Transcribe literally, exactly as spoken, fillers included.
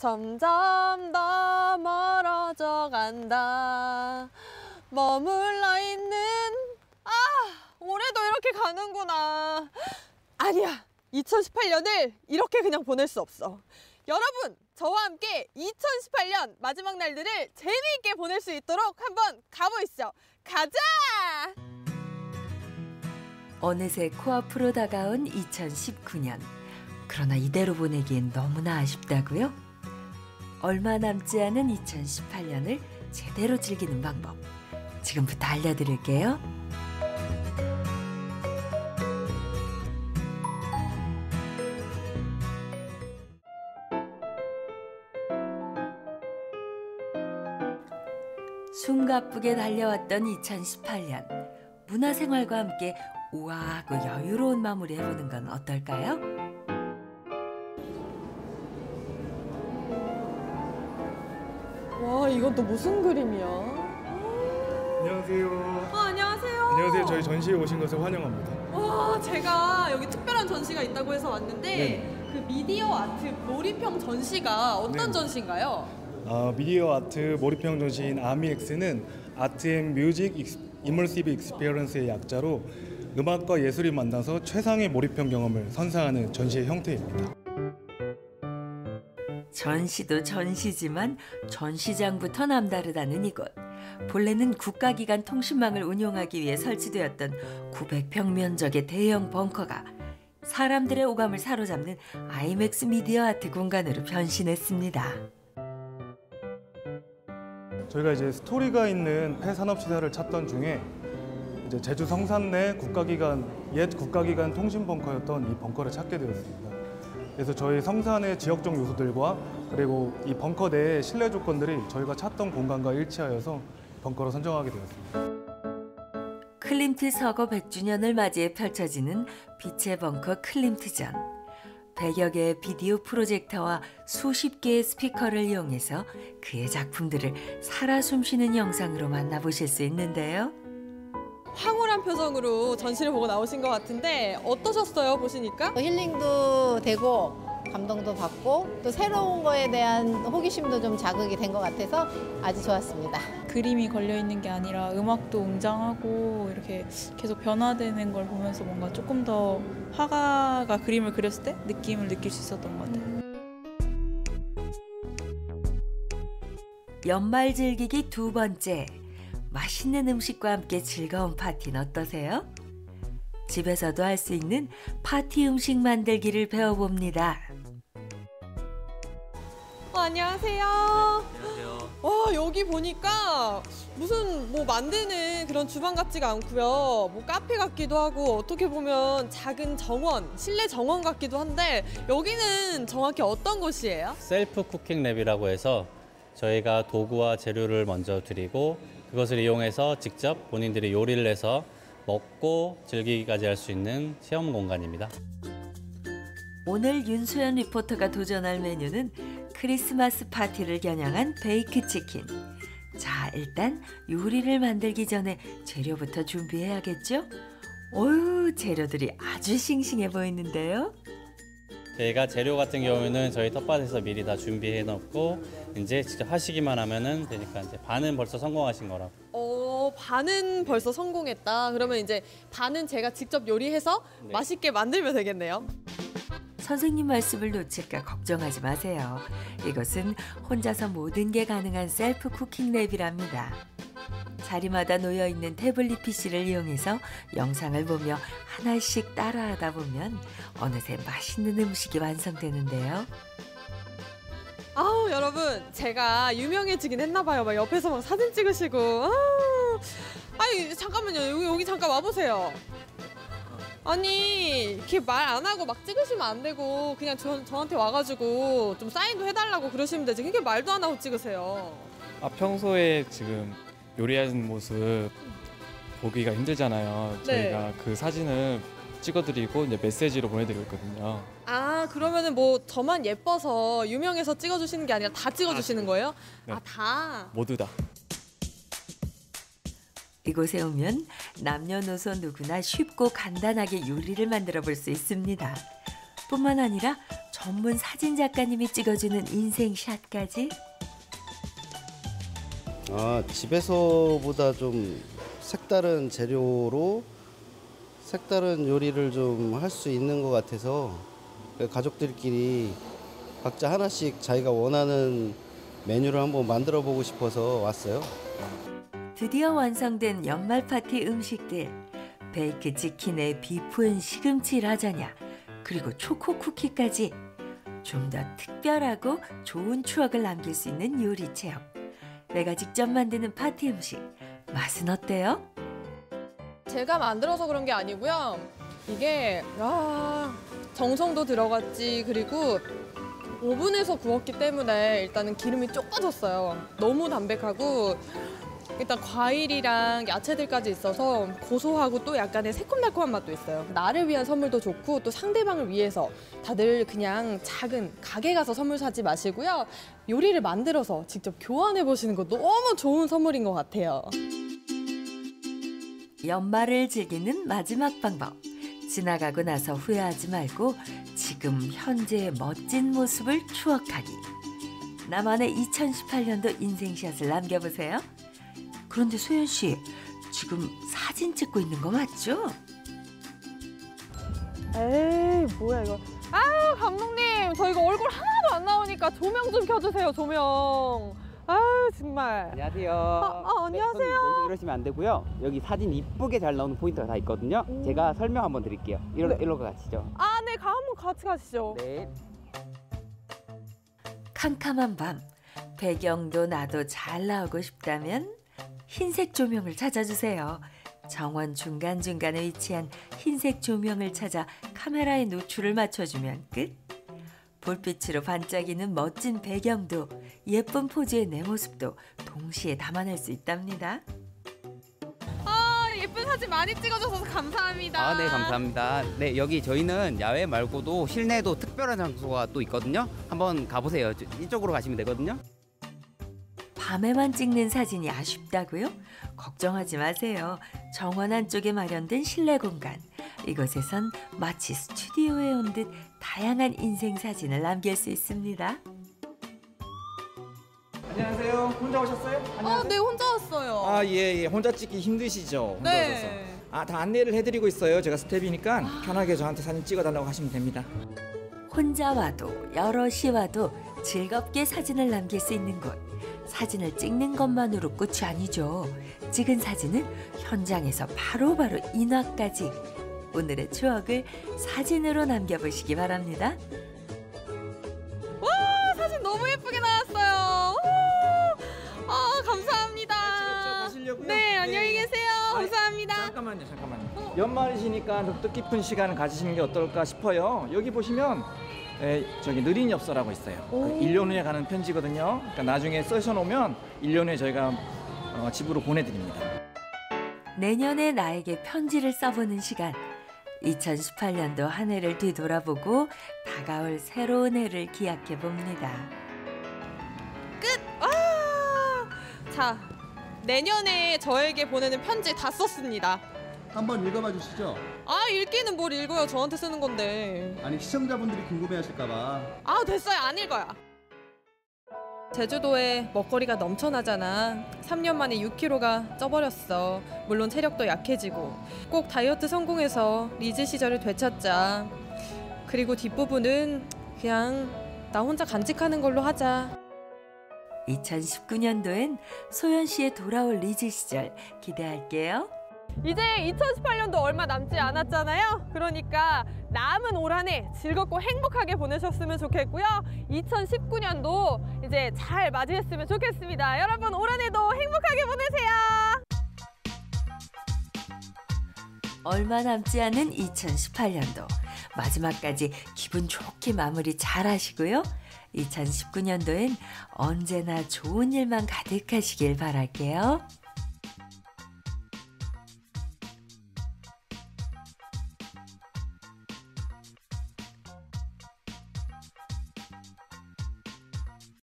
점점 더 멀어져 간다. 머물러 있는 아 올해도 이렇게 가는구나. 아니야, 이천십팔 년을 이렇게 그냥 보낼 수 없어. 여러분, 저와 함께 이천십팔 년 마지막 날들을 재미있게 보낼 수 있도록 한번 가보시죠. 가자! 어느새 코앞으로 다가온 이천십구 년. 그러나 이대로 보내기엔 너무나 아쉽다고요? 얼마 남지 않은 이천십팔 년을 제대로 즐기는 방법. 지금부터 알려드릴게요. 숨가쁘게 달려왔던 이천십팔 년. 문화생활과 함께 우아하고 여유로운 마무리 해보는 건 어떨까요? 와, 이건 또 무슨 그림이야? 안녕하세요. 어, 안녕하세요. 안녕하세요. 저희 전시에 오신 것을 환영합니다. 와, 제가 여기 특별한 전시가 있다고 해서 왔는데 네. 그 미디어 아트 몰입형 전시가 어떤 네. 전시인가요? 아, 미디어 아트 몰입형 전시인 아미엑스는 아트 앤 뮤직 이머시브 익스피리언스의 약자로 음악과 예술이 만나서 최상의 몰입형 경험을 선사하는 전시의 형태입니다. 전시도 전시지만 전시장부터 남다르다는 이곳. 본래는 국가기관 통신망을 운용하기 위해 설치되었던 구백 평 면적의 대형 벙커가 사람들의 오감을 사로잡는 아이맥스 미디어 아트 공간으로 변신했습니다. 저희가 이제 스토리가 있는 폐산업시설을 찾던 중에 이제 제주 성산 내 국가기관, 옛 국가기관 통신 벙커였던 이 벙커를 찾게 되었습니다. 그래서 저희 성산의 지역적 요소들과 그리고 이 벙커 내의 실내 조건들이 저희가 찾던 공간과 일치하여서 벙커로 선정하게 되었습니다. 클림트 서거 백 주년을 맞이해 펼쳐지는 빛의 벙커 클림트전. 백여 개의 비디오 프로젝터와 수십 개의 스피커를 이용해서 그의 작품들을 살아 숨쉬는 영상으로 만나보실 수 있는데요. 황홀한 표정으로 전시를 보고 나오신 것 같은데 어떠셨어요, 보시니까? 힐링도 되고 감동도 받고 또 새로운 거에 대한 호기심도 좀 자극이 된 것 같아서 아주 좋았습니다. 그림이 걸려있는 게 아니라 음악도 웅장하고 이렇게 계속 변화되는 걸 보면서 뭔가 조금 더 화가가 그림을 그렸을 때 느낌을 느낄 수 있었던 것 같아요. 연말 즐기기 두 번째. 맛있는 음식과 함께 즐거운 파티는 어떠세요? 집에서도 할 수 있는 파티 음식 만들기를 배워봅니다. 어, 안녕하세요. 안녕하세요. 와, 여기 보니까 무슨 뭐 만드는 그런 주방 같지가 않고요. 뭐 카페 같기도 하고 어떻게 보면 작은 정원, 실내 정원 같기도 한데 여기는 정확히 어떤 곳이에요? 셀프 쿠킹 랩이라고 해서 저희가 도구와 재료를 먼저 드리고 그것을 이용해서 직접 본인들이 요리를 해서 먹고 즐기기까지 할 수 있는 체험 공간입니다. 오늘 윤소연 리포터가 도전할 메뉴는 크리스마스 파티를 겨냥한 베이크 치킨. 자, 일단 요리를 만들기 전에 재료부터 준비해야겠죠? 어휴, 재료들이 아주 싱싱해 보이는데요. 저희가 재료 같은 경우에는 저희 텃밭에서 미리 다 준비해 놓고 이제 직접 하시기만 하면은 되니까 이제 반은 벌써 성공하신 거라고. 어, 반은 벌써 성공했다. 그러면 이제 반은 제가 직접 요리해서 네. 맛있게 만들면 되겠네요. 선생님 말씀을 놓칠까 걱정하지 마세요. 이것은 혼자서 모든 게 가능한 셀프 쿠킹 랩이랍니다. 자리마다 놓여있는 태블릿 피시를 이용해서 영상을 보며 하나씩 따라하다 보면 어느새 맛있는 음식이 완성되는데요. 아우, 여러분, 제가 유명해지긴 했나 봐요. 막 옆에서 막 사진 찍으시고. 아우, 아니, 잠깐만요. 여기, 여기 잠깐 와보세요. 아니, 이렇게 말 안 하고 막 찍으시면 안 되고 그냥 저, 저한테 와가지고 좀 사인도 해달라고 그러시면 되지. 그렇게 말도 안 하고 찍으세요. 아, 평소에 지금 요리하는 모습 보기가 힘들잖아요. 네. 저희가 그 사진을 찍어드리고 이제 메시지로 보내드리고 있거든요. 아, 그러면은 뭐 저만 예뻐서 유명해서 찍어주시는 게 아니라 다 찍어주시는 거예요? 네. 아, 다? 모두 다. 이곳에 오면 남녀노소 누구나 쉽고 간단하게 요리를 만들어 볼 수 있습니다. 뿐만 아니라 전문 사진 작가님이 찍어주는 인생샷까지. 아, 집에서보다 좀 색다른 재료로 색다른 요리를 좀 할 수 있는 것 같아서 가족들끼리 각자 하나씩 자기가 원하는 메뉴를 한번 만들어 보고 싶어서 왔어요. 드디어 완성된 연말 파티 음식들. 베이크 치킨에 비프앤 시금치 라자냐, 그리고 초코 쿠키까지 좀 더 특별하고 좋은 추억을 남길 수 있는 요리 체험. 내가 직접 만드는 파티 음식, 맛은 어때요? 제가 만들어서 그런 게 아니고요. 이게 아, 정성도 들어갔지. 그리고 오븐에서 구웠기 때문에 일단은 기름이 쪽 빠졌어요. 너무 담백하고 일단 과일이랑 야채들까지 있어서 고소하고 또 약간의 새콤달콤한 맛도 있어요. 나를 위한 선물도 좋고 또 상대방을 위해서 다들 그냥 작은 가게 가서 선물 사지 마시고요. 요리를 만들어서 직접 교환해 보시는 거 너무 좋은 선물인 것 같아요. 연말을 즐기는 마지막 방법. 지나가고 나서 후회하지 말고 지금 현재의 멋진 모습을 추억하기. 나만의 이천십팔 년도 인생샷을 남겨보세요. 그런데 소연 씨, 지금 사진 찍고 있는 거 맞죠? 에이, 뭐야 이거. 아유, 감독님, 저 이거 얼굴 하나도 안 나오니까 조명 좀 켜주세요, 조명. 아유, 정말. 안녕하세요. 아, 아, 안녕하세요. 네, 여기서 이러시면 안 되고요. 여기 사진 이쁘게 잘 나오는 포인트가 다 있거든요. 음. 제가 설명 한번 드릴게요. 이로, 네. 이로 가시죠. 아, 네, 가 한번 같이 가시죠. 네. 캄캄한 밤, 배경도 나도 잘 나오고 싶다면 흰색 조명을 찾아주세요. 정원 중간중간에 위치한 흰색 조명을 찾아 카메라의 노출을 맞춰주면 끝. 불빛으로 반짝이는 멋진 배경도 예쁜 포즈의 내 모습도 동시에 담아낼 수 있답니다. 아, 예쁜 사진 많이 찍어줘서 감사합니다. 아, 네, 감사합니다. 네, 여기 저희는 야외 말고도 실내에도 특별한 장소가 또 있거든요. 한번 가보세요. 저- 이쪽으로 가시면 되거든요. 밤에만 찍는 사진이 아쉽다고요? 걱정하지 마세요. 정원 안쪽에 마련된 실내 공간. 이곳에선 마치 스튜디오에 온 듯 다양한 인생 사진을 남길 수 있습니다. 안녕하세요. 혼자 오셨어요? 아, 안녕하세요. 네, 혼자 왔어요. 아, 예, 예. 혼자 찍기 힘드시죠? 혼자 오셔서. 네. 아, 다 안내를 해드리고 있어요. 제가 스텝이니까 편하게 저한테 사진 찍어달라고 하시면 됩니다. 혼자 와도 여럿이 와도 즐겁게 사진을 남길 수 있는 곳. 사진을 찍는 것만으로 끝이 아니죠. 찍은 사진은 현장에서 바로바로 인화까지. 오늘의 추억을 사진으로 남겨보시기 바랍니다. 와, 사진 너무 예쁘게 나왔어요. 오, 아, 감사합니다. 가시려고요? 네, 안녕히 계세요. 아이, 감사합니다. 잠깐만요, 잠깐만요. 연말이시니까 좀 뜻깊은 시간을 가지시는 게 어떨까 싶어요. 여기 보시면 에, 저기 느린 엽서라고 있어요. 그 일 년 후에 가는 편지거든요. 그러니까 나중에 써셔놓으면 일 년 후에 저희가 어, 집으로 보내드립니다. 내년에 나에게 편지를 써보는 시간. 이천십팔 년도 한 해를 뒤돌아보고 다가올 새로운 해를 기약해 봅니다. 아, 자, 내년에 저에게 보내는 편지 다 썼습니다. 한번 읽어봐 주시죠. 아, 읽기는 뭘 읽어요. 저한테 쓰는 건데. 아니 시청자분들이 궁금해하실까봐. 아, 됐어요. 안 읽어요. 제주도에 먹거리가 넘쳐나잖아. 삼 년 만에 육 킬로그램가 쪄버렸어. 물론 체력도 약해지고. 꼭 다이어트 성공해서 리즈 시절을 되찾자. 그리고 뒷부분은 그냥 나 혼자 간직하는 걸로 하자. 이천십구 년도엔 소연 씨의 돌아올 리즈 시절 기대할게요. 이제 이천십팔 년도 얼마 남지 않았잖아요. 그러니까 남은 올 한 해 즐겁고 행복하게 보내셨으면 좋겠고요. 이천십구 년도 이제 잘 맞이했으면 좋겠습니다. 여러분, 올 한 해도 행복하게 보내세요. 얼마 남지 않은 이천십팔 년도 마지막까지 기분 좋게 마무리 잘 하시고요. 이천십구 년도엔 언제나 좋은 일만 가득하시길 바랄게요.